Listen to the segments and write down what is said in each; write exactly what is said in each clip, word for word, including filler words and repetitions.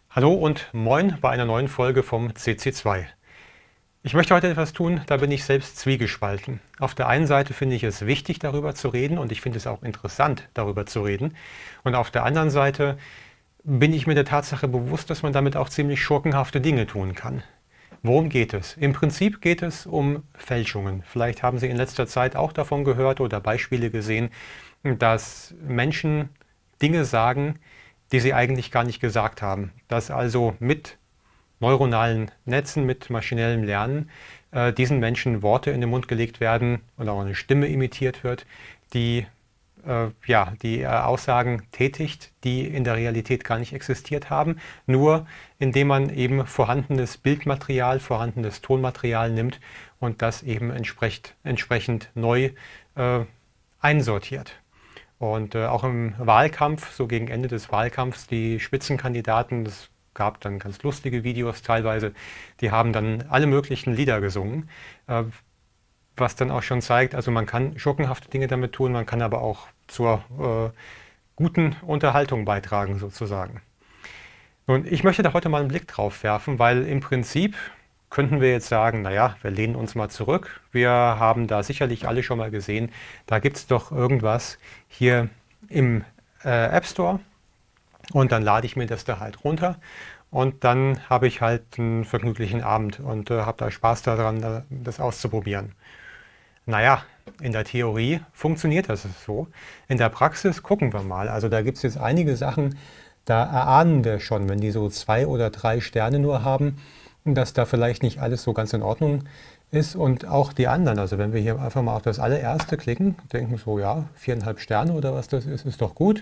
Hallo und moin bei einer neuen Folge vom C C zwei. Ich möchte heute etwas tun, da bin ich selbst zwiegespalten. Auf der einen Seite finde ich es wichtig, darüber zu reden, und ich finde es auch interessant, darüber zu reden. Und auf der anderen Seite bin ich mir der Tatsache bewusst, dass man damit auch ziemlich schurkenhafte Dinge tun kann. Worum geht es? Im Prinzip geht es um Fälschungen. Vielleicht haben Sie in letzter Zeit auch davon gehört oder Beispiele gesehen, dass Menschen Dinge sagen, die sie eigentlich gar nicht gesagt haben. Dass also mit neuronalen Netzen, mit maschinellem Lernen äh, diesen Menschen Worte in den Mund gelegt werden oder auch eine Stimme imitiert wird, die äh, ja, die äh, Aussagen tätigt, die in der Realität gar nicht existiert haben, nur indem man eben vorhandenes Bildmaterial, vorhandenes Tonmaterial nimmt und das eben entsprechend, entsprechend neu äh, einsortiert. Und äh, auch im Wahlkampf, so gegen Ende des Wahlkampfs, die Spitzenkandidaten, das gab dann ganz lustige Videos teilweise, die haben dann alle möglichen Lieder gesungen, äh, was dann auch schon zeigt, also man kann schurkenhafte Dinge damit tun, man kann aber auch zur äh, guten Unterhaltung beitragen sozusagen. Nun, ich möchte da heute mal einen Blick drauf werfen, weil im Prinzip könnten wir jetzt sagen, naja, wir lehnen uns mal zurück. Wir haben da sicherlich alle schon mal gesehen, da gibt es doch irgendwas hier im äh, App Store, und dann lade ich mir das da halt runter und dann habe ich halt einen vergnüglichen Abend und äh, habe da Spaß daran, das auszuprobieren. Naja, in der Theorie funktioniert das so. In der Praxis gucken wir mal. Also da gibt es jetzt einige Sachen, da erahnen wir schon, wenn die so zwei oder drei Sterne nur haben, dass da vielleicht nicht alles so ganz in Ordnung ist, und auch die anderen. Also wenn wir hier einfach mal auf das allererste klicken, denken wir so, ja, viereinhalb Sterne oder was das ist, ist doch gut.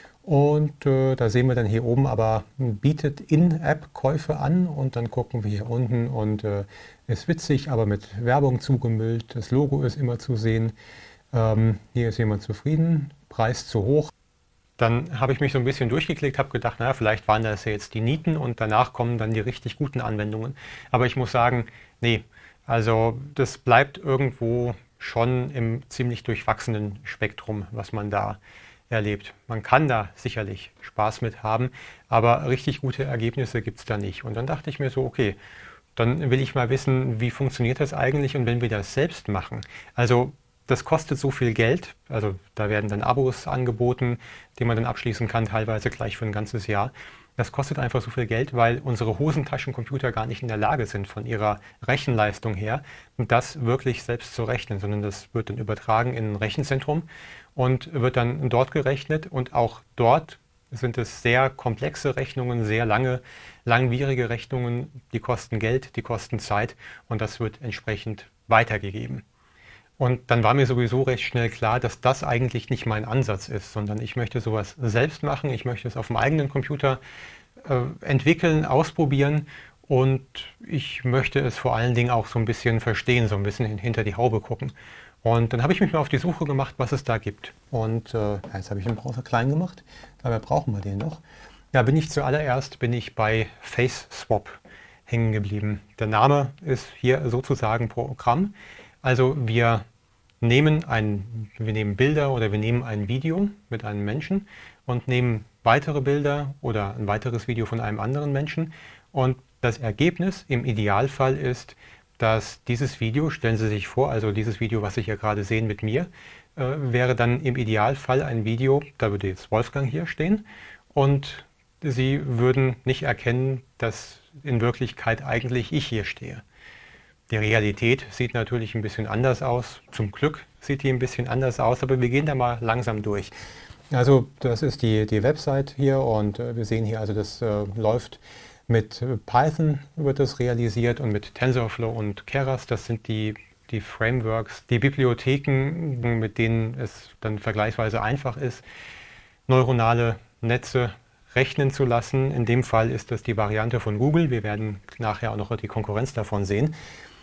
Und äh, da sehen wir dann hier oben aber, bietet In-App-Käufe an, und dann gucken wir hier unten und äh, ist witzig, aber mit Werbung zugemüllt. Das Logo ist immer zu sehen. Ähm, hier ist jemand zufrieden, Preis zu hoch. Dann habe ich mich so ein bisschen durchgeklickt, habe gedacht, naja, vielleicht waren das ja jetzt die Nieten und danach kommen dann die richtig guten Anwendungen. Aber ich muss sagen, nee, also das bleibt irgendwo schon im ziemlich durchwachsenen Spektrum, was man da erlebt. Man kann da sicherlich Spaß mit haben, aber richtig gute Ergebnisse gibt es da nicht. Und dann dachte ich mir so, okay, dann will ich mal wissen, wie funktioniert das eigentlich, und wenn wir das selbst machen. Also das kostet so viel Geld, also da werden dann Abos angeboten, die man dann abschließen kann, teilweise gleich für ein ganzes Jahr. Das kostet einfach so viel Geld, weil unsere Hosentaschencomputer gar nicht in der Lage sind, von ihrer Rechenleistung her, das wirklich selbst zu rechnen, sondern das wird dann übertragen in ein Rechenzentrum und wird dann dort gerechnet, und auch dort sind es sehr komplexe Rechnungen, sehr lange, langwierige Rechnungen, die kosten Geld, die kosten Zeit, und das wird entsprechend weitergegeben. Und dann war mir sowieso recht schnell klar, dass das eigentlich nicht mein Ansatz ist, sondern ich möchte sowas selbst machen. Ich möchte es auf dem eigenen Computer äh, entwickeln, ausprobieren, und ich möchte es vor allen Dingen auch so ein bisschen verstehen, so ein bisschen hinter die Haube gucken. Und dann habe ich mich mal auf die Suche gemacht, was es da gibt. Und äh, jetzt habe ich den Browser klein gemacht, dabei brauchen wir den noch. Ja, bin ich zuallererst bin ich bei FaceSwap hängen geblieben. Der Name ist hier sozusagen Programm. Also wir nehmen, ein, wir nehmen Bilder oder wir nehmen ein Video mit einem Menschen und nehmen weitere Bilder oder ein weiteres Video von einem anderen Menschen, und das Ergebnis im Idealfall ist, dass dieses Video, stellen Sie sich vor, also dieses Video, was Sie hier gerade sehen mit mir, äh, wäre dann im Idealfall ein Video, da würde jetzt Wolfgang hier stehen, und Sie würden nicht erkennen, dass in Wirklichkeit eigentlich ich hier stehe. Die Realität sieht natürlich ein bisschen anders aus. Zum Glück sieht die ein bisschen anders aus, aber wir gehen da mal langsam durch. Also das ist die, die Website hier, und äh, wir sehen hier, also das äh, läuft mit Python, wird das realisiert, und mit TensorFlow und Keras. Das sind die, die Frameworks, die Bibliotheken, mit denen es dann vergleichsweise einfach ist, neuronale Netze rechnen zu lassen. In dem Fall ist das die Variante von Google. Wir werden nachher auch noch die Konkurrenz davon sehen.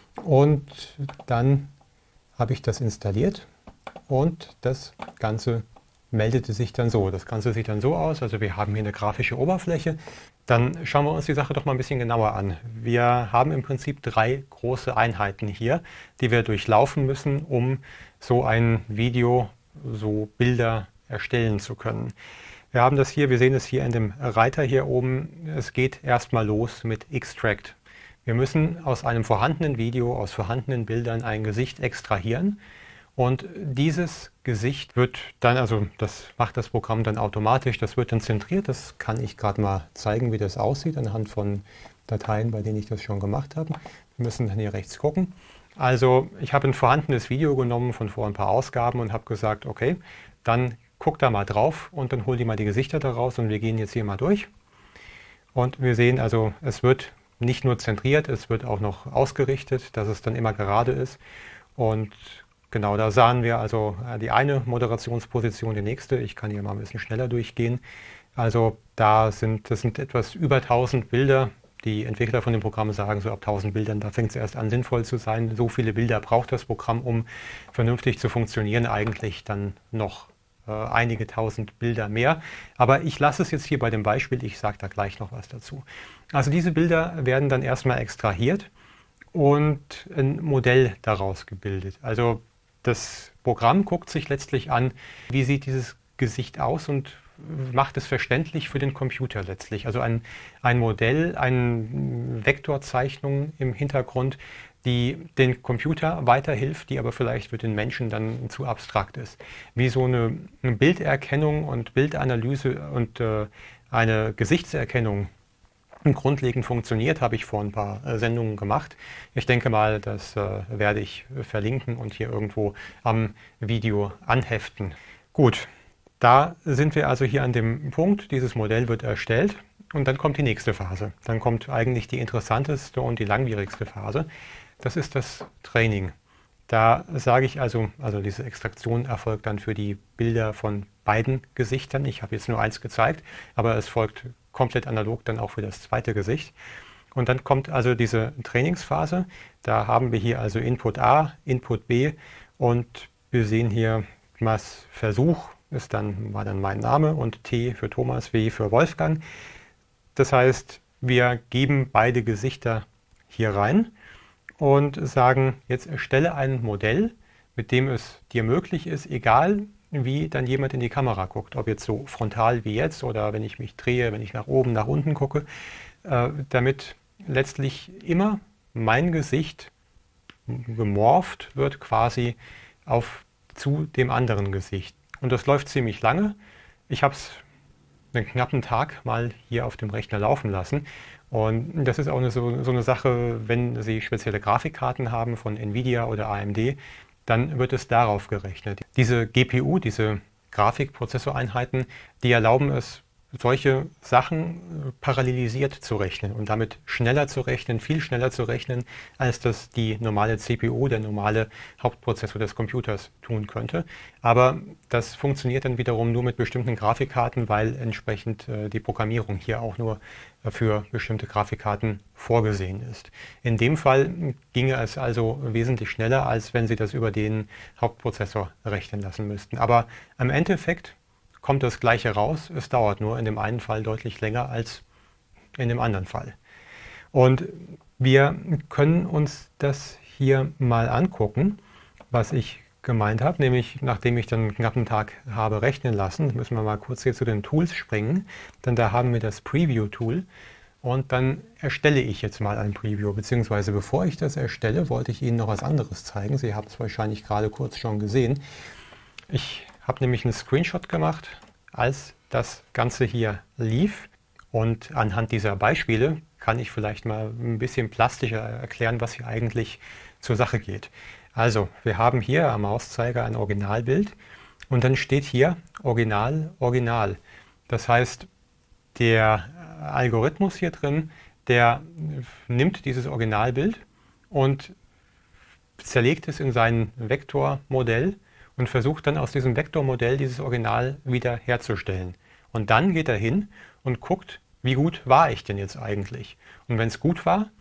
Und dann habe ich das installiert, und das Ganze meldete sich dann so. Das Ganze sieht dann so aus, also wir haben hier eine grafische Oberfläche. Dann schauen wir uns die Sache doch mal ein bisschen genauer an. Wir haben im Prinzip drei große Einheiten hier, die wir durchlaufen müssen, um so ein Video, so Bilder erstellen zu können. Wir haben das hier, wir sehen es hier in dem Reiter hier oben. Es geht erstmal los mit Extract. Wir müssen aus einem vorhandenen Video, aus vorhandenen Bildern ein Gesicht extrahieren. Und dieses Gesicht wird dann, also das macht das Programm dann automatisch, das wird dann zentriert. Das kann ich gerade mal zeigen, wie das aussieht, anhand von Dateien, bei denen ich das schon gemacht habe. Wir müssen dann hier rechts gucken. Also ich habe ein vorhandenes Video genommen von vor ein paar Ausgaben und habe gesagt, okay, dann guck da mal drauf und dann hol die mal die Gesichter da raus und wir gehen jetzt hier mal durch. Und wir sehen also, es wird nicht nur zentriert, es wird auch noch ausgerichtet, dass es dann immer gerade ist. Und genau, da sahen wir also die eine Moderationsposition, die nächste. Ich kann hier mal ein bisschen schneller durchgehen. Also da sind, das sind etwas über tausend Bilder. Die Entwickler von dem Programm sagen, so ab tausend Bildern, da fängt es erst an sinnvoll zu sein. So viele Bilder braucht das Programm, um vernünftig zu funktionieren. Eigentlich dann noch äh, einige tausend Bilder mehr. Aber ich lasse es jetzt hier bei dem Beispiel, ich sage da gleich noch was dazu. Also diese Bilder werden dann erstmal extrahiert und ein Modell daraus gebildet. Also das Programm guckt sich letztlich an, wie sieht dieses Gesicht aus und macht es verständlich für den Computer letztlich. Also ein, ein Modell, eine Vektorzeichnung im Hintergrund, die den Computer weiterhilft, die aber vielleicht für den Menschen dann zu abstrakt ist. Wie so eine, eine Bilderkennung und Bildanalyse und äh, eine Gesichtserkennung grundlegend funktioniert, habe ich vor ein paar äh, Sendungen gemacht. Ich denke mal, das äh, werde ich verlinken und hier irgendwo am Video anheften. Gut, da sind wir also hier an dem Punkt, dieses Modell wird erstellt und dann kommt die nächste Phase. Dann kommt eigentlich die interessanteste und die langwierigste Phase. Das ist das Training. Da sage ich also, also diese Extraktion erfolgt dann für die Bilder von beiden Gesichtern. Ich habe jetzt nur eins gezeigt, aber es folgt komplett analog dann auch für das zweite Gesicht. Und dann kommt also diese Trainingsphase. Da haben wir hier also Input A, Input B und wir sehen hier, was Versuch ist dann, war dann mein Name und T für Thomas, W für Wolfgang. Das heißt, wir geben beide Gesichter hier rein und sagen, jetzt erstelle ein Modell, mit dem es dir möglich ist, egal wie dann jemand in die Kamera guckt, ob jetzt so frontal wie jetzt oder wenn ich mich drehe, wenn ich nach oben, nach unten gucke, äh, damit letztlich immer mein Gesicht gemorpht wird quasi auf, zu dem anderen Gesicht. Und das läuft ziemlich lange. Ich habe es einen knappen Tag mal hier auf dem Rechner laufen lassen. Und das ist auch eine, so, so eine Sache, wenn Sie spezielle Grafikkarten haben von Nvidia oder A M D, dann wird es darauf gerechnet. Diese G P U, diese Grafikprozessoreinheiten, die erlauben es, solche Sachen parallelisiert zu rechnen und damit schneller zu rechnen, viel schneller zu rechnen, als das die normale C P U, der normale Hauptprozessor des Computers tun könnte. Aber das funktioniert dann wiederum nur mit bestimmten Grafikkarten, weil entsprechend äh, die Programmierung hier auch nur äh, für bestimmte Grafikkarten vorgesehen ist. In dem Fall ginge es also wesentlich schneller, als wenn Sie das über den Hauptprozessor rechnen lassen müssten. Aber im Endeffekt kommt das Gleiche raus. Es dauert nur in dem einen Fall deutlich länger als in dem anderen Fall. Und wir können uns das hier mal angucken, was ich gemeint habe, nämlich nachdem ich dann einen knappen Tag habe rechnen lassen, müssen wir mal kurz hier zu den Tools springen, denn da haben wir das Preview-Tool und dann erstelle ich jetzt mal ein Preview, beziehungsweise bevor ich das erstelle, wollte ich Ihnen noch was anderes zeigen. Sie haben es wahrscheinlich gerade kurz schon gesehen. Ich habe nämlich einen Screenshot gemacht, als das Ganze hier lief. Und anhand dieser Beispiele kann ich vielleicht mal ein bisschen plastischer erklären, was hier eigentlich zur Sache geht. Also, wir haben hier am Mauszeiger ein Originalbild und dann steht hier Original, Original. Das heißt, der Algorithmus hier drin, der nimmt dieses Originalbild und zerlegt es in sein Vektormodell und versucht dann aus diesem Vektormodell dieses Original wieder herzustellen. Und dann geht er hin und guckt, wie gut war ich denn jetzt eigentlich? Und wenn es gut war,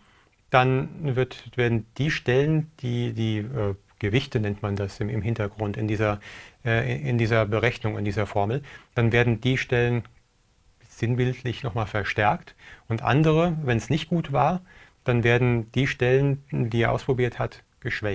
dann wird, werden die Stellen, die, die äh, Gewichte nennt man das im, im Hintergrund, in dieser, äh, in dieser Berechnung, in dieser Formel, dann werden die Stellen sinnbildlich nochmal verstärkt und andere, wenn es nicht gut war, dann werden die Stellen, die er ausprobiert hat, geschwächt.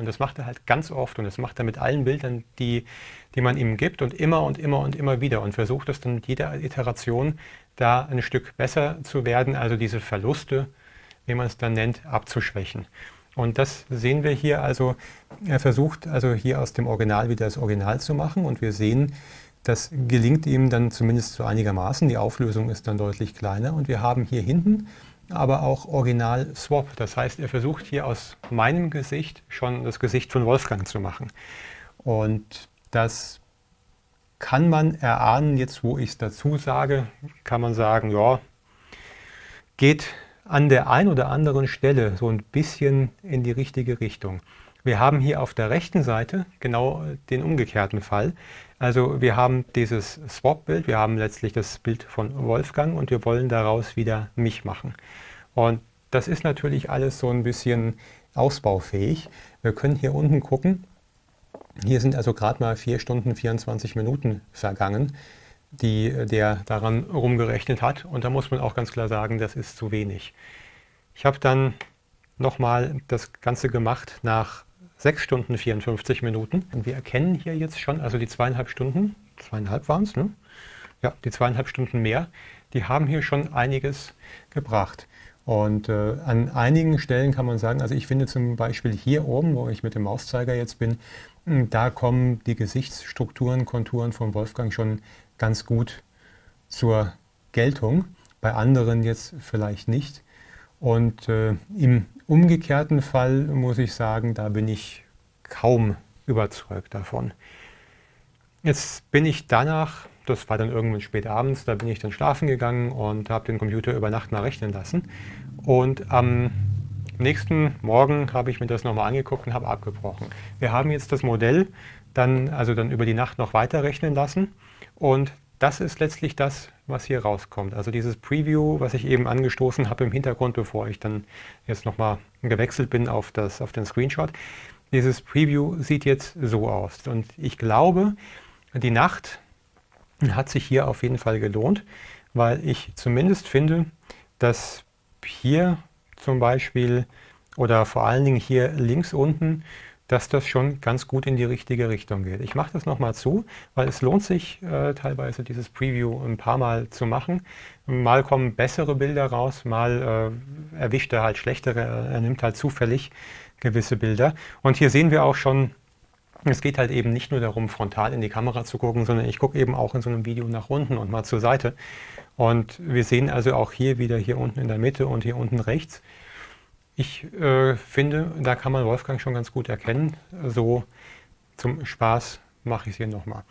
Und das macht er halt ganz oft und das macht er mit allen Bildern, die, die man ihm gibt und immer und immer und immer wieder und versucht es dann mit jeder Iteration da ein Stück besser zu werden, also diese Verluste, wie man es dann nennt, abzuschwächen. Und das sehen wir hier, also er versucht also hier aus dem Original wieder das Original zu machen und wir sehen, das gelingt ihm dann zumindest so einigermaßen, die Auflösung ist dann deutlich kleiner und wir haben hier hinten aber auch Original-Swap, das heißt, er versucht hier aus meinem Gesicht schon das Gesicht von Wolfgang zu machen und das kann man erahnen, jetzt wo ich es dazu sage, kann man sagen, ja, geht an der einen oder anderen Stelle so ein bisschen in die richtige Richtung. Wir haben hier auf der rechten Seite genau den umgekehrten Fall. Also wir haben dieses Swap-Bild, wir haben letztlich das Bild von Wolfgang und wir wollen daraus wieder mich machen. Und das ist natürlich alles so ein bisschen ausbaufähig. Wir können hier unten gucken. Hier sind also gerade mal vier Stunden vierundzwanzig Minuten vergangen, die der daran rumgerechnet hat. Und da muss man auch ganz klar sagen, das ist zu wenig. Ich habe dann nochmal das Ganze gemacht nach sechs Stunden vierundfünfzig Minuten. Und wir erkennen hier jetzt schon, also die zweieinhalb Stunden, zweieinhalb waren es, ne? Ja, die zweieinhalb Stunden mehr, die haben hier schon einiges gebracht. Und äh, an einigen Stellen kann man sagen, also ich finde zum Beispiel hier oben, wo ich mit dem Mauszeiger jetzt bin, da kommen die Gesichtsstrukturen, Konturen von Wolfgang schon ganz gut zur Geltung, bei anderen jetzt vielleicht nicht. Und äh, im umgekehrten Fall muss ich sagen, da bin ich kaum überzeugt davon. Jetzt bin ich danach, das war dann irgendwann spät abends, da bin ich dann schlafen gegangen und habe den Computer über Nacht mal rechnen lassen. Und am nächsten Morgen habe ich mir das nochmal angeguckt und habe abgebrochen. Wir haben jetzt das Modell dann, also dann über die Nacht noch weiter rechnen lassen und das ist letztlich das, was hier rauskommt. Also dieses Preview, was ich eben angestoßen habe im Hintergrund, bevor ich dann jetzt nochmal gewechselt bin auf, das, auf den Screenshot. Dieses Preview sieht jetzt so aus. Und ich glaube, die Nacht hat sich hier auf jeden Fall gelohnt, weil ich zumindest finde, dass hier zum Beispiel oder vor allen Dingen hier links unten, dass das schon ganz gut in die richtige Richtung geht. Ich mache das nochmal zu, weil es lohnt sich äh, teilweise dieses Preview ein paar Mal zu machen. Mal kommen bessere Bilder raus, mal äh, erwischt er halt schlechtere, er nimmt halt zufällig gewisse Bilder. Und hier sehen wir auch schon, es geht halt eben nicht nur darum, frontal in die Kamera zu gucken, sondern ich gucke eben auch in so einem Video nach unten und mal zur Seite. Und wir sehen also auch hier wieder hier unten in der Mitte und hier unten rechts. Ich äh, finde, da kann man Wolfgang schon ganz gut erkennen. So zum Spaß mache ich es hier nochmal.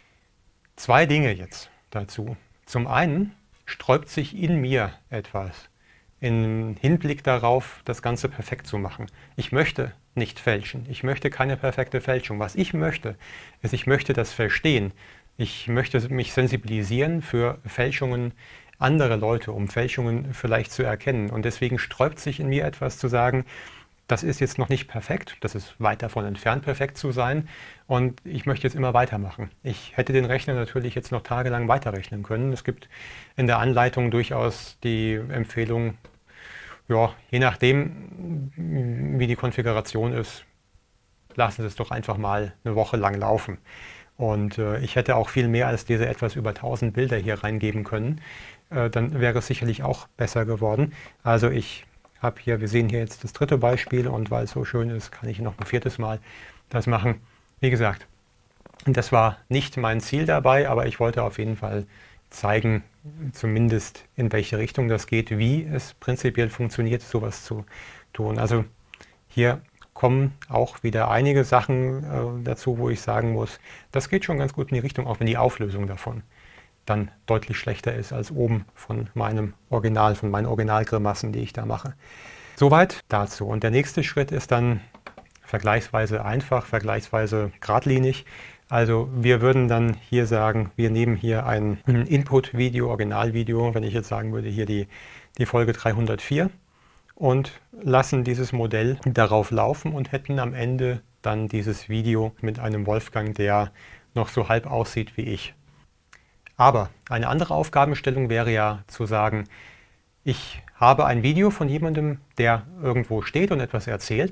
Zwei Dinge jetzt dazu. Zum einen sträubt sich in mir etwas im Hinblick darauf, das Ganze perfekt zu machen. Ich möchte nicht fälschen. Ich möchte keine perfekte Fälschung. Was ich möchte, ist, ich möchte das verstehen. Ich möchte mich sensibilisieren für Fälschungen anderer Leute, um Fälschungen vielleicht zu erkennen. Und deswegen sträubt sich in mir etwas zu sagen, das ist jetzt noch nicht perfekt, das ist weit davon entfernt, perfekt zu sein und ich möchte jetzt immer weitermachen. Ich hätte den Rechner natürlich jetzt noch tagelang weiterrechnen können. Es gibt in der Anleitung durchaus die Empfehlung, ja, je nachdem, wie die Konfiguration ist, lassen Sie es doch einfach mal eine Woche lang laufen. Und äh, ich hätte auch viel mehr als diese etwas über tausend Bilder hier reingeben können. Äh, dann wäre es sicherlich auch besser geworden. Also ich habe hier, wir sehen hier jetzt das dritte Beispiel und weil es so schön ist, kann ich noch ein viertes Mal das machen. Wie gesagt, das war nicht mein Ziel dabei, aber ich wollte auf jeden Fall zeigen, zumindest in welche Richtung das geht, wie es prinzipiell funktioniert, sowas zu tun. Also hier kommen auch wieder einige Sachen äh, dazu, wo ich sagen muss, das geht schon ganz gut in die Richtung, auch wenn die Auflösung davon dann deutlich schlechter ist als oben von meinem Original, von meinen Originalgrimassen, die ich da mache. Soweit dazu. Und der nächste Schritt ist dann vergleichsweise einfach, vergleichsweise geradlinig. Also wir würden dann hier sagen, wir nehmen hier ein Input-Video, Originalvideo, wenn ich jetzt sagen würde, hier die, die Folge dreihundertvier und lassen dieses Modell darauf laufen und hätten am Ende dann dieses Video mit einem Wolfgang, der noch so halb aussieht wie ich. Aber eine andere Aufgabenstellung wäre ja zu sagen, ich habe ein Video von jemandem, der irgendwo steht und etwas erzählt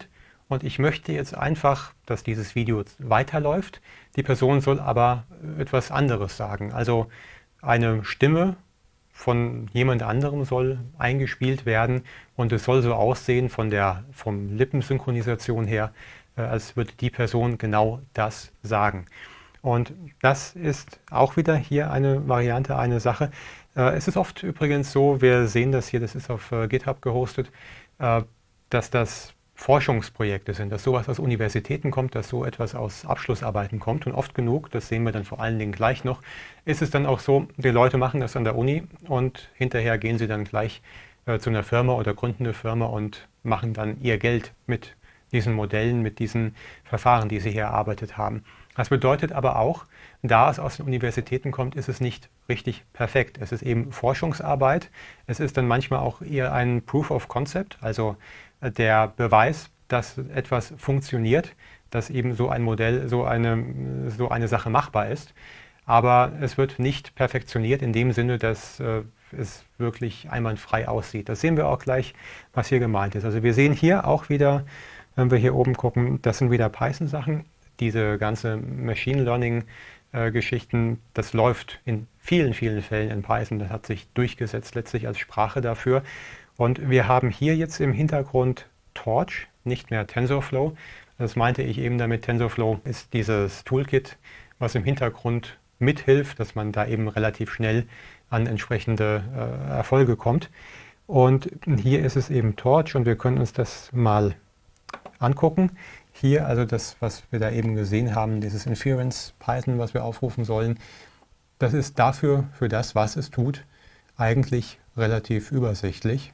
und ich möchte jetzt einfach, dass dieses Video weiterläuft. Die Person soll aber etwas anderes sagen. Also eine Stimme von jemand anderem soll eingespielt werden und es soll so aussehen von der vom Lippensynchronisation her, äh, als würde die Person genau das sagen. Und das ist auch wieder hier eine Variante, eine Sache. Äh, es ist oft übrigens so, wir sehen das hier, das ist auf äh, GitHub gehostet, äh, dass das Forschungsprojekte sind, dass sowas aus Universitäten kommt, dass so etwas aus Abschlussarbeiten kommt. Und oft genug, das sehen wir dann vor allen Dingen gleich noch, ist es dann auch so, die Leute machen das an der Uni und hinterher gehen sie dann gleich äh, zu einer Firma oder gründen eine Firma und machen dann ihr Geld mit diesen Modellen, mit diesen Verfahren, die sie hier erarbeitet haben. Das bedeutet aber auch, da es aus den Universitäten kommt, ist es nicht richtig perfekt. Es ist eben Forschungsarbeit. Es ist dann manchmal auch eher ein Proof of Concept, also der Beweis, dass etwas funktioniert, dass eben so ein Modell, so eine, so eine Sache machbar ist. Aber es wird nicht perfektioniert in dem Sinne, dass äh, es wirklich einwandfrei aussieht. Das sehen wir auch gleich, was hier gemeint ist. Also wir sehen hier auch wieder, wenn wir hier oben gucken, das sind wieder Python-Sachen. Diese ganze Machine Learning-Geschichten, das läuft in vielen, vielen Fällen in Python. Das hat sich durchgesetzt letztlich als Sprache dafür. Und wir haben hier jetzt im Hintergrund Torch, nicht mehr TensorFlow. Das meinte ich eben damit. TensorFlow ist dieses Toolkit, was im Hintergrund mithilft, dass man da eben relativ schnell an entsprechende äh, Erfolge kommt. Und hier ist es eben Torch und wir können uns das mal angucken. Hier also das, was wir da eben gesehen haben, dieses Inference Python, was wir aufrufen sollen, das ist dafür, für das, was es tut, eigentlich relativ übersichtlich.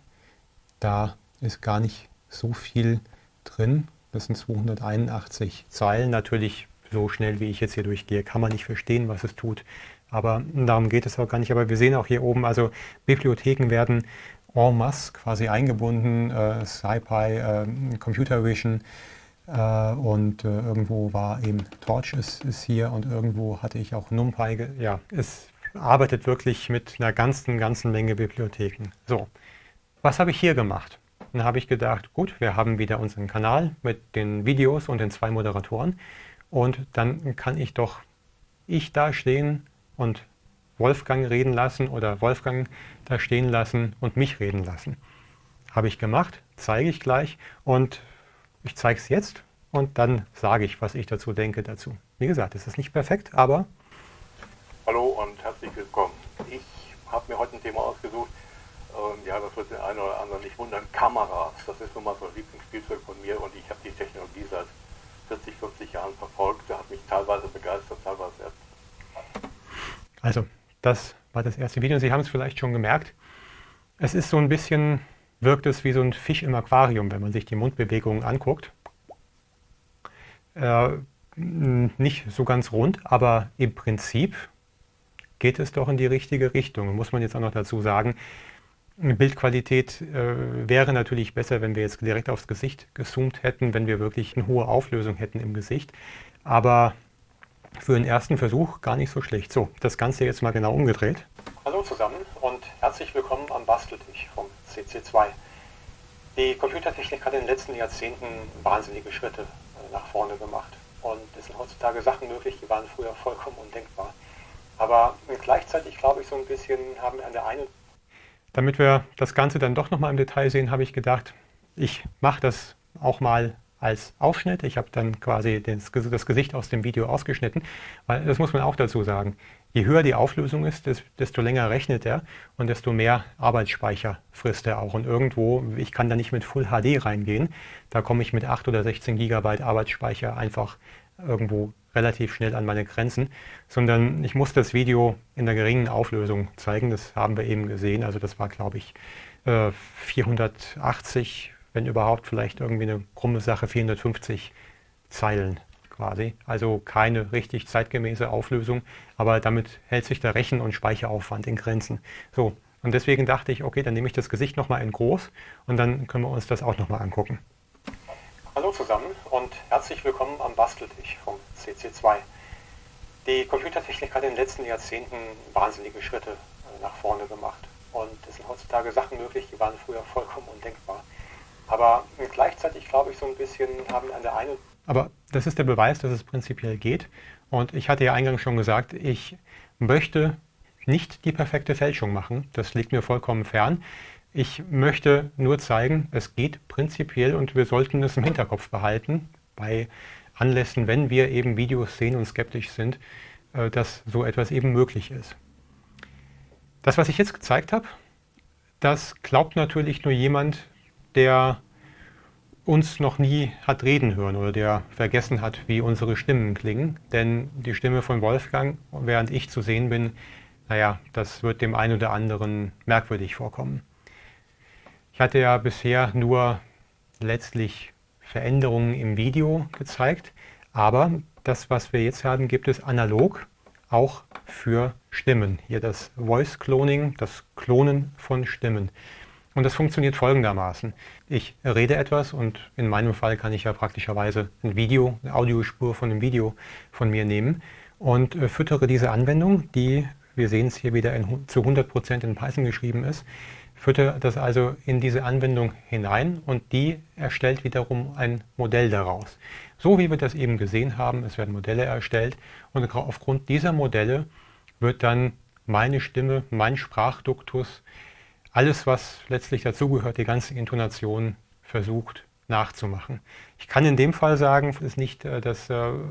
Da ist gar nicht so viel drin. Das sind zweihunderteinundachtzig Zeilen. Natürlich so schnell, wie ich jetzt hier durchgehe, kann man nicht verstehen, was es tut. Aber darum geht es auch gar nicht. Aber wir sehen auch hier oben, also Bibliotheken werden en masse quasi eingebunden. Äh, SciPy, äh, Computer Vision äh, und äh, irgendwo war eben Torch ist, ist hier und irgendwo hatte ich auch NumPy. Ja, es arbeitet wirklich mit einer ganzen, ganzen Menge Bibliotheken. So. Was habe ich hier gemacht? Dann habe ich gedacht, gut, wir haben wieder unseren Kanal mit den Videos und den zwei Moderatoren und dann kann ich doch ich da stehen und Wolfgang reden lassen oder Wolfgang da stehen lassen und mich reden lassen. Habe ich gemacht, zeige ich gleich und ich zeige es jetzt und dann sage ich, was ich dazu denke dazu. Wie gesagt, es ist nicht perfekt, aber... Hallo und herzlich willkommen. Ich habe mir heute ein Thema ausgesucht. Ja, das wird den einen oder anderen nicht wundern. Kameras, das ist nun mal so ein Lieblingsspielzeug von mir und ich habe die Technologie seit vierzig, fünfzig Jahren verfolgt. Das hat mich teilweise begeistert, teilweise erst. Also, das war das erste Video und Sie haben es vielleicht schon gemerkt. Es ist so ein bisschen, wirkt es wie so ein Fisch im Aquarium, wenn man sich die Mundbewegungen anguckt. Äh, nicht so ganz rund, aber im Prinzip geht es doch in die richtige Richtung. Muss man jetzt auch noch dazu sagen, Bildqualität äh, wäre natürlich besser, wenn wir jetzt direkt aufs Gesicht gezoomt hätten, wenn wir wirklich eine hohe Auflösung hätten im Gesicht. Aber für den ersten Versuch gar nicht so schlecht. So, das Ganze jetzt mal genau umgedreht. Hallo zusammen und herzlich willkommen am Basteltisch vom C C zwei. Die Computertechnik hat in den letzten Jahrzehnten wahnsinnige Schritte äh, nach vorne gemacht. Und es sind heutzutage Sachen möglich, die waren früher vollkommen undenkbar. Aber gleichzeitig, glaube ich, so ein bisschen haben wir an der einen... Damit wir das Ganze dann doch nochmal im Detail sehen, habe ich gedacht, ich mache das auch mal als Aufschnitt. Ich habe dann quasi das, das Gesicht aus dem Video ausgeschnitten, weil das muss man auch dazu sagen. Je höher die Auflösung ist, desto länger rechnet er und desto mehr Arbeitsspeicher frisst er auch. Und irgendwo, ich kann da nicht mit Full H D reingehen, da komme ich mit acht oder sechzehn Gigabyte Arbeitsspeicher einfach irgendwo relativ schnell an meine Grenzen, sondern ich muss das Video in der geringen Auflösung zeigen. Das haben wir eben gesehen. Also das war, glaube ich, vierhundertachtzig, wenn überhaupt, vielleicht irgendwie eine krumme Sache, vierhundertfünfzig Zeilen quasi. Also keine richtig zeitgemäße Auflösung, aber damit hält sich der Rechen- und Speicheraufwand in Grenzen. So, und deswegen dachte ich, okay, dann nehme ich das Gesicht nochmal in groß und dann können wir uns das auch nochmal angucken. Hallo zusammen und herzlich willkommen am Basteltisch vom C C zwei. Die Computertechnik hat in den letzten Jahrzehnten wahnsinnige Schritte nach vorne gemacht. Und es sind heutzutage Sachen möglich, die waren früher vollkommen undenkbar. Aber gleichzeitig glaube ich so ein bisschen haben an der einen... Aber das ist der Beweis, dass es prinzipiell geht. Und ich hatte ja eingangs schon gesagt, ich möchte nicht die perfekte Fälschung machen. Das liegt mir vollkommen fern. Ich möchte nur zeigen, es geht prinzipiell und wir sollten es im Hinterkopf behalten, bei Anlässen, wenn wir eben Videos sehen und skeptisch sind, dass so etwas eben möglich ist. Das, was ich jetzt gezeigt habe, das glaubt natürlich nur jemand, der uns noch nie hat reden hören oder der vergessen hat, wie unsere Stimmen klingen. Denn die Stimme von Wolfgang, während ich zu sehen bin, naja, das wird dem einen oder anderen merkwürdig vorkommen. Ich hatte ja bisher nur letztlich Veränderungen im Video gezeigt, aber das, was wir jetzt haben, gibt es analog auch für Stimmen. Hier das Voice Cloning, das Klonen von Stimmen. Und das funktioniert folgendermaßen. Ich rede etwas und in meinem Fall kann ich ja praktischerweise ein Video, eine Audiospur von einem Video von mir nehmen und äh, füttere diese Anwendung, die, wir sehen es hier wieder, in, zu hundert Prozent in Python geschrieben ist, füttere das also in diese Anwendung hinein und die erstellt wiederum ein Modell daraus. So wie wir das eben gesehen haben, es werden Modelle erstellt und aufgrund dieser Modelle wird dann meine Stimme, mein Sprachduktus, alles, was letztlich dazugehört, die ganze Intonation versucht nachzumachen. Ich kann in dem Fall sagen, es ist nicht das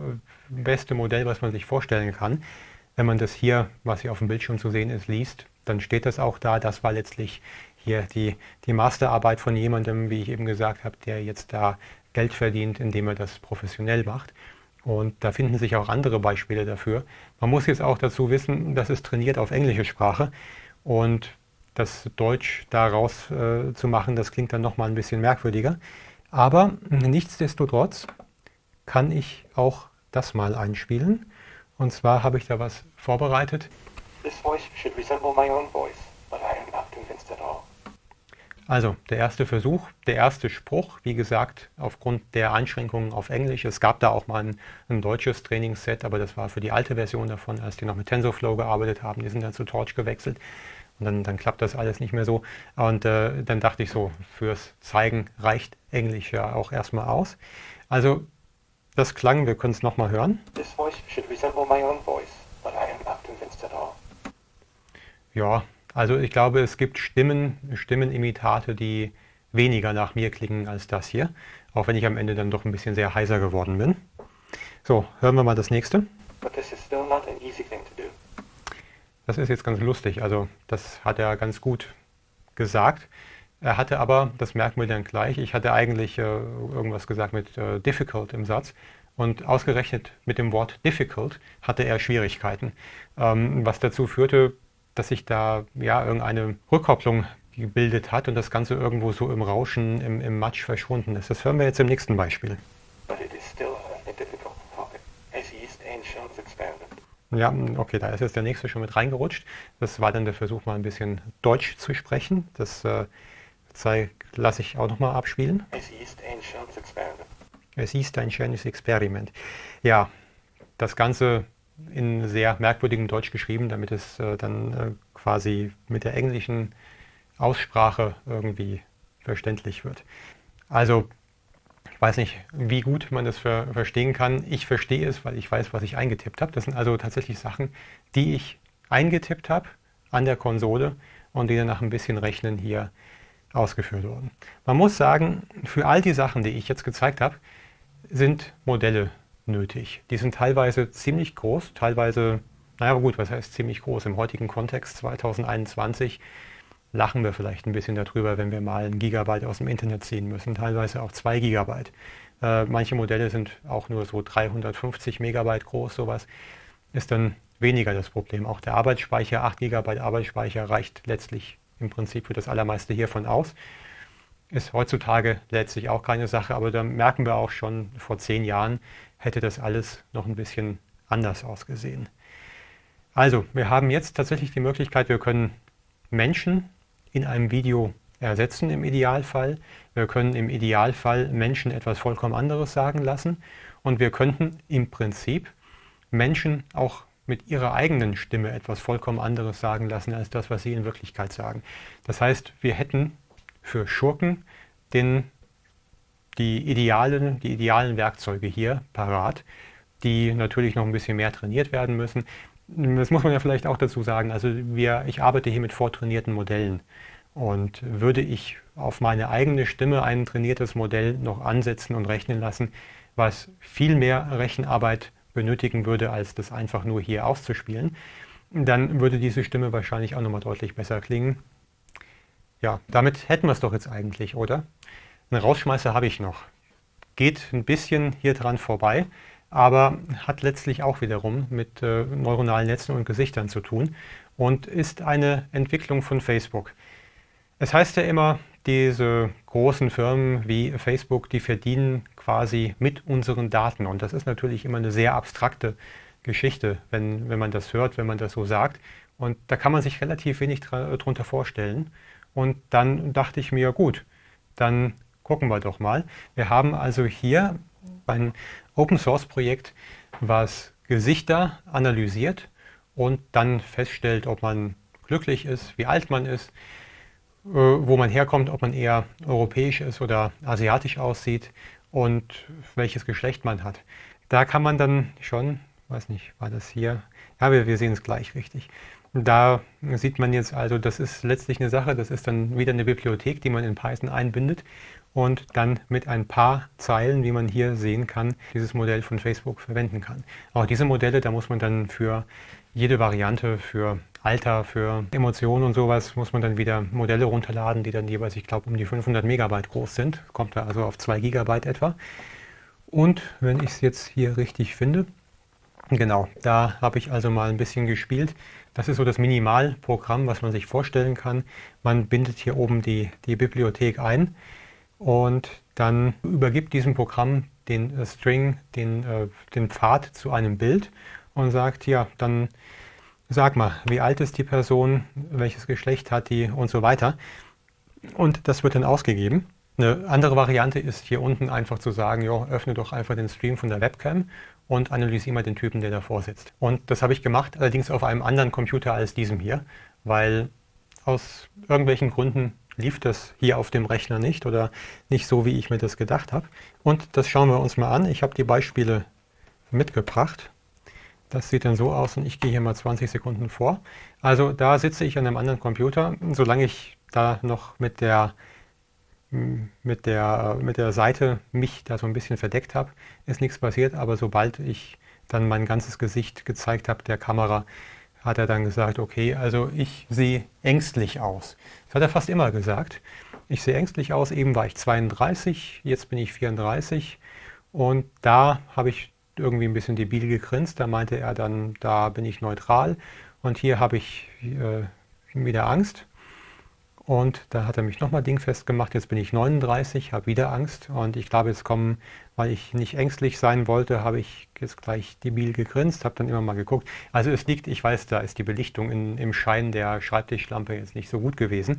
beste Modell, was man sich vorstellen kann. Wenn man das hier, was hier auf dem Bildschirm zu sehen ist, liest, dann steht das auch da. Das war letztlich hier die, die Masterarbeit von jemandem, wie ich eben gesagt habe, der jetzt da Geld verdient, indem er das professionell macht. Und da finden sich auch andere Beispiele dafür. Man muss jetzt auch dazu wissen, das ist trainiert auf englische Sprache und das Deutsch daraus äh, zu machen, das klingt dann nochmal ein bisschen merkwürdiger. Aber nichtsdestotrotz kann ich auch das mal einspielen. Und zwar habe ich da was vorbereitet. This voice should resemble my own voice, but I am not convinced at all. Also der erste Versuch, der erste Spruch, wie gesagt, aufgrund der Einschränkungen auf Englisch. Es gab da auch mal ein, ein deutsches Trainingsset, aber das war für die alte Version davon, als die noch mit TensorFlow gearbeitet haben. Die sind dann zu Torch gewechselt. Und dann, dann klappt das alles nicht mehr so. Und äh, dann dachte ich so, fürs Zeigen reicht Englisch ja auch erstmal aus. Also das klang, wir können es nochmal hören. This voice should resemble my own voice, but I am not convinced at all. Ja, also ich glaube, es gibt Stimmen, Stimmenimitate, die weniger nach mir klingen als das hier. Auch wenn ich am Ende dann doch ein bisschen sehr heiser geworden bin. So, hören wir mal das nächste. But this is still not an easy thing to do. Das ist jetzt ganz lustig, also das hat er ganz gut gesagt. Er hatte aber, das merken wir dann gleich, ich hatte eigentlich äh, irgendwas gesagt mit äh, difficult im Satz und ausgerechnet mit dem Wort difficult hatte er Schwierigkeiten, ähm, was dazu führte, dass sich da ja irgendeine Rückkopplung gebildet hat und das Ganze irgendwo so im Rauschen, im, im Matsch verschwunden ist. Das hören wir jetzt im nächsten Beispiel. But it is still a difficult topic, as East Ancients experiment. Ja, okay, da ist jetzt der nächste schon mit reingerutscht. Das war dann der Versuch, mal ein bisschen Deutsch zu sprechen. Das äh, lasse ich auch nochmal abspielen. Es ist ein schönes Experiment. Es ist ein schönes Experiment. Ja, das Ganze in sehr merkwürdigem Deutsch geschrieben, damit es äh, dann äh, quasi mit der englischen Aussprache irgendwie verständlich wird. Also, ich weiß nicht, wie gut man das ver verstehen kann. Ich verstehe es, weil ich weiß, was ich eingetippt habe. Das sind also tatsächlich Sachen, die ich eingetippt habe an der Konsole und die dann nach ein bisschen Rechnen hier ausgeführt wurden. Man muss sagen, für all die Sachen, die ich jetzt gezeigt habe, sind Modelle nötig. Die sind teilweise ziemlich groß, teilweise, naja gut, was heißt ziemlich groß? Im heutigen Kontext zweitausendeinundzwanzig lachen wir vielleicht ein bisschen darüber, wenn wir mal ein Gigabyte aus dem Internet ziehen müssen, teilweise auch zwei Gigabyte. Äh, manche Modelle sind auch nur so dreihundertfünfzig Megabyte groß, sowas ist dann weniger das Problem. Auch der Arbeitsspeicher, acht Gigabyte Arbeitsspeicher reicht letztlich im Prinzip für das Allermeiste hiervon aus. Ist heutzutage letztlich auch keine Sache, aber da merken wir auch schon, vor zehn Jahren hätte das alles noch ein bisschen anders ausgesehen. Also, wir haben jetzt tatsächlich die Möglichkeit, wir können Menschen in einem Video ersetzen im Idealfall. Wir können im Idealfall Menschen etwas vollkommen anderes sagen lassen und wir könnten im Prinzip Menschen auch mit ihrer eigenen Stimme etwas vollkommen anderes sagen lassen als das, was sie in Wirklichkeit sagen. Das heißt, wir hätten für Schurken den die idealen, die idealen Werkzeuge hier parat, die natürlich noch ein bisschen mehr trainiert werden müssen. Das muss man ja vielleicht auch dazu sagen. Also wir, ich arbeite hier mit vortrainierten Modellen. Und würde ich auf meine eigene Stimme ein trainiertes Modell noch ansetzen und rechnen lassen, was viel mehr Rechenarbeit benötigen würde, als das einfach nur hier auszuspielen, dann würde diese Stimme wahrscheinlich auch nochmal deutlich besser klingen. Ja, damit hätten wir es doch jetzt eigentlich, oder? Einen Rausschmeißer habe ich noch. Geht ein bisschen hier dran vorbei, aber hat letztlich auch wiederum mit äh, neuronalen Netzen und Gesichtern zu tun und ist eine Entwicklung von Facebook. Es heißt ja immer, diese großen Firmen wie Facebook, die verdienen quasi mit unseren Daten. Und das ist natürlich immer eine sehr abstrakte Geschichte, wenn, wenn man das hört, wenn man das so sagt. Und da kann man sich relativ wenig drunter vorstellen. Und dann dachte ich mir, gut, dann gucken wir doch mal. Wir haben also hier ein Open-Source-Projekt, was Gesichter analysiert und dann feststellt, ob man glücklich ist, wie alt man ist, wo man herkommt, ob man eher europäisch ist oder asiatisch aussieht und welches Geschlecht man hat. Da kann man dann schon, weiß nicht, war das hier? Ja, wir, wir sehen es gleich richtig. Da sieht man jetzt also, das ist letztlich eine Sache, das ist dann wieder eine Bibliothek, die man in Python einbindet und dann mit ein paar Zeilen, wie man hier sehen kann, dieses Modell von Facebook verwenden kann. Auch diese Modelle, da muss man dann für jede Variante, für Alter, für Emotionen und sowas, muss man dann wieder Modelle runterladen, die dann jeweils, ich glaube, um die fünfhundert Megabyte groß sind. Kommt da also auf zwei Gigabyte etwa. Und wenn ich es jetzt hier richtig finde, genau, da habe ich also mal ein bisschen gespielt. Das ist so das Minimalprogramm, was man sich vorstellen kann. Man bindet hier oben die, die Bibliothek ein und dann übergibt diesem Programm den äh, String, den, äh, den Pfad zu einem Bild und sagt, ja, dann sag mal, wie alt ist die Person, welches Geschlecht hat die und so weiter. Und das wird dann ausgegeben. Eine andere Variante ist hier unten einfach zu sagen, jo, öffne doch einfach den Stream von der Webcam und analysiere mal den Typen, der davor sitzt. Und das habe ich gemacht, allerdings auf einem anderen Computer als diesem hier, weil aus irgendwelchen Gründen lief das hier auf dem Rechner nicht oder nicht so, wie ich mir das gedacht habe. Und das schauen wir uns mal an. Ich habe die Beispiele mitgebracht. Das sieht dann so aus und ich gehe hier mal zwanzig Sekunden vor. Also da sitze ich an einem anderen Computer, solange ich da noch mit der, mit der, mit der Seite mich da so ein bisschen verdeckt habe, ist nichts passiert, aber sobald ich dann mein ganzes Gesicht gezeigt habe der Kamera, hat er dann gesagt, okay, also ich sehe ängstlich aus. Das hat er fast immer gesagt. Ich sehe ängstlich aus, eben war ich zweiunddreißig, jetzt bin ich vierunddreißig und da habe ich irgendwie ein bisschen debil gegrinst. Da meinte er dann, da bin ich neutral und hier habe ich äh, wieder Angst. Und da hat er mich nochmal dingfest gemacht. Jetzt bin ich neununddreißig, habe wieder Angst und ich glaube, jetzt kommen, weil ich nicht ängstlich sein wollte, habe ich jetzt gleich debil gegrinst, habe dann immer mal geguckt. Also es liegt, ich weiß, da ist die Belichtung in, im Schein der Schreibtischlampe jetzt nicht so gut gewesen,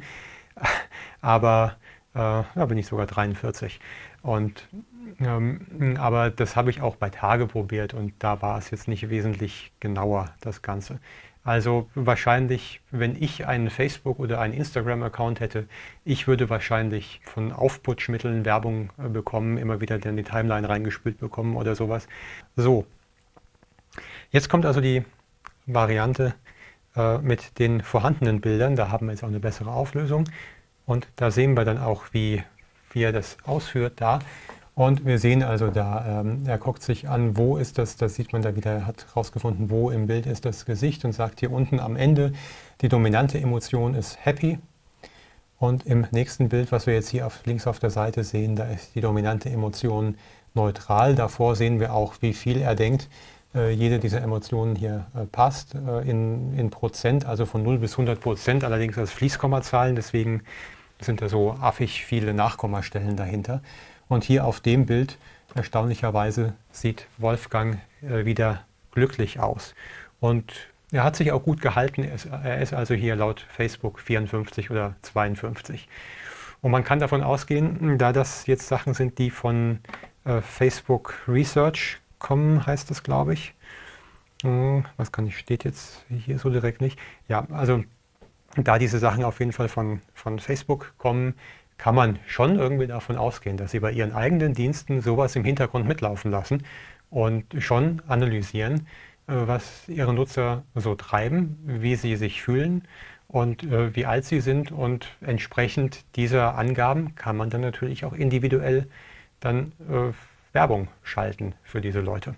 aber äh, da bin ich sogar dreiundvierzig. Und Ähm, aber das habe ich auch bei Tage probiert und da war es jetzt nicht wesentlich genauer, das Ganze. Also wahrscheinlich, wenn ich einen Facebook- oder einen Instagram-Account hätte, ich würde wahrscheinlich von Aufputschmitteln Werbung äh, bekommen, immer wieder in die Timeline reingespült bekommen oder sowas. So, jetzt kommt also die Variante äh, mit den vorhandenen Bildern. Da haben wir jetzt auch eine bessere Auflösung und da sehen wir dann auch, wie, wie er das ausführt da. Und wir sehen also da, ähm, er guckt sich an, wo ist das, das sieht man da wieder, er hat herausgefunden, wo im Bild ist das Gesicht und sagt hier unten am Ende, die dominante Emotion ist happy. Und im nächsten Bild, was wir jetzt hier auf, links auf der Seite sehen, da ist die dominante Emotion neutral. Davor sehen wir auch, wie viel er denkt, äh, jede dieser Emotionen hier äh, passt äh, in, in Prozent, also von null bis hundert Prozent, allerdings als Fließkommazahlen, deswegen sind da so affig viele Nachkommastellen dahinter. Und hier auf dem Bild, erstaunlicherweise, sieht Wolfgang äh, wieder glücklich aus. Und er hat sich auch gut gehalten. Er ist, er ist also hier laut Facebook vierundfünfzig oder zweiundfünfzig. Und man kann davon ausgehen, da das jetzt Sachen sind, die von äh, Facebook Research kommen, heißt das, glaube ich. Hm, was kann ich, steht jetzt hier so direkt nicht. Ja, also da diese Sachen auf jeden Fall von, von Facebook kommen, kann man schon irgendwie davon ausgehen, dass sie bei ihren eigenen Diensten sowas im Hintergrund mitlaufen lassen und schon analysieren, was ihre Nutzer so treiben, wie sie sich fühlen und äh, wie alt sie sind, und entsprechend dieser Angaben kann man dann natürlich auch individuell dann äh, Werbung schalten für diese Leute.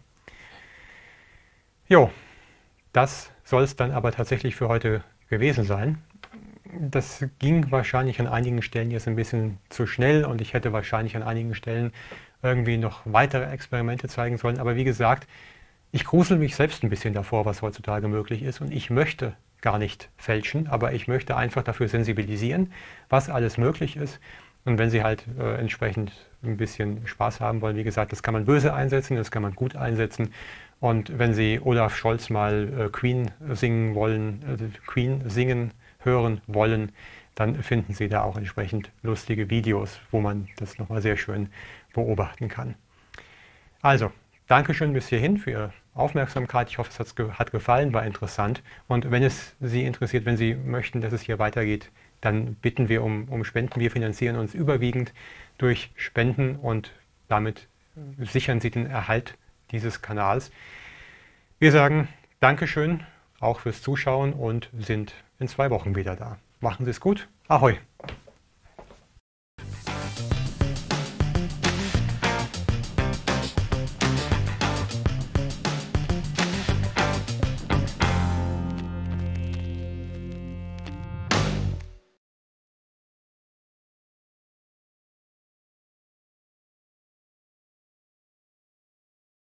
Jo, das soll es dann aber tatsächlich für heute gewesen sein. Das ging wahrscheinlich an einigen Stellen jetzt ein bisschen zu schnell und ich hätte wahrscheinlich an einigen Stellen irgendwie noch weitere Experimente zeigen sollen. Aber wie gesagt, ich grusel mich selbst ein bisschen davor, was heutzutage möglich ist, und ich möchte gar nicht fälschen, aber ich möchte einfach dafür sensibilisieren, was alles möglich ist. Und wenn Sie halt äh, entsprechend ein bisschen Spaß haben wollen, wie gesagt, das kann man böse einsetzen, das kann man gut einsetzen. Und wenn Sie Olaf Scholz mal äh, Queen singen wollen, äh, Queen singen hören wollen, dann finden Sie da auch entsprechend lustige Videos, wo man das nochmal sehr schön beobachten kann. Also, Dankeschön bis hierhin für Ihre Aufmerksamkeit. Ich hoffe, es hat gefallen, war interessant. Und wenn es Sie interessiert, wenn Sie möchten, dass es hier weitergeht, dann bitten wir um, um Spenden. Wir finanzieren uns überwiegend durch Spenden und damit sichern Sie den Erhalt dieses Kanals. Wir sagen Dankeschön auch fürs Zuschauen und sind in zwei Wochen wieder da. Machen Sie es gut. Ahoi!